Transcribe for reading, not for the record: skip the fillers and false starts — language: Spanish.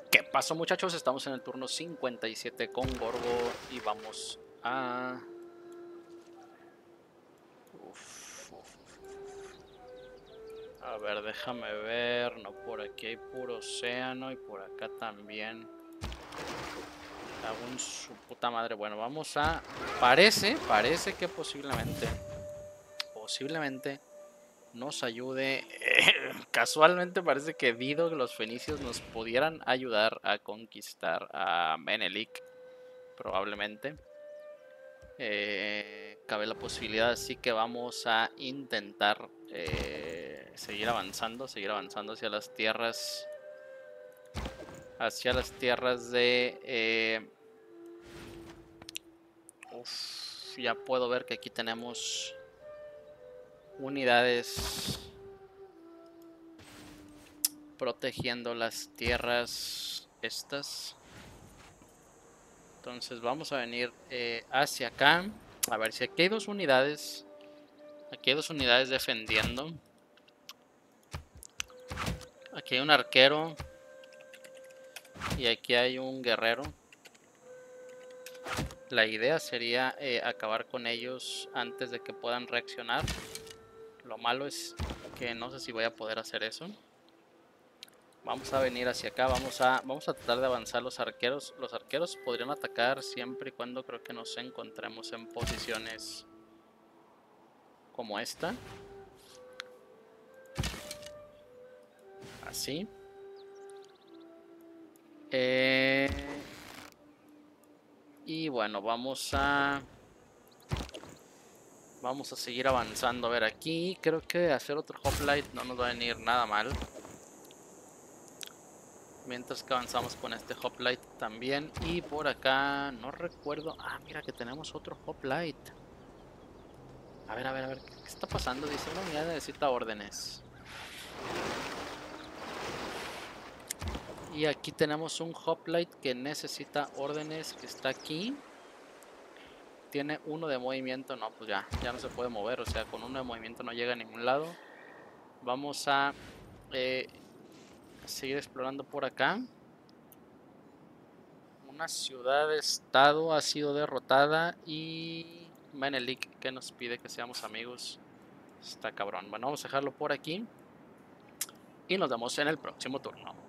¿Qué pasó, muchachos? Estamos en el turno 57 con Gorgo y vamos a... A ver, déjame ver. No, por aquí hay puro océano y por acá también. Cago en su puta madre. Bueno, vamos a... Parece que posiblemente nos ayude. Casualmente parece que Dido, los fenicios, nos pudieran ayudar a conquistar a Menelik. Probablemente. Cabe la posibilidad, así que vamos a intentar seguir avanzando hacia las tierras. Hacia las tierras de... ya puedo ver que aquí tenemos unidades protegiendo las tierras estas. Entonces vamos a venir hacia acá. A ver si aquí hay dos unidades. Aquí hay dos unidades defendiendo. Aquí hay un arquero. Y aquí hay un guerrero. La idea sería acabar con ellos antes de que puedan reaccionar. Lo malo es que no sé si voy a poder hacer eso. Vamos a venir hacia acá, vamos a tratar de avanzar los arqueros. Los arqueros podrían atacar siempre y cuando creo que nos encontremos en posiciones como esta. Así. Y bueno, vamos a seguir avanzando. A ver, aquí creo que hacer otro hoplite no nos va a venir nada mal. Mientras que avanzamos con este hoplite también. Y por acá no recuerdo. Ah, mira que tenemos otro hoplite. A ver, ¿qué está pasando? Dice, una unidad necesita órdenes. Y aquí tenemos un hoplite que necesita órdenes, que está aquí. Tiene uno de movimiento, no, pues ya no se puede mover, o sea, con uno de movimiento no llega a ningún lado. Vamos a seguir explorando por acá. Una ciudad-estado ha sido derrotada y Menelik, que nos pide que seamos amigos. Está cabrón. Bueno, vamos a dejarlo por aquí y nos vemos en el próximo turno.